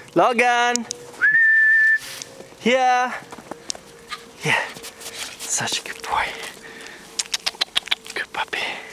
Logan! Yeah! Yeah, such a good boy. Good puppy.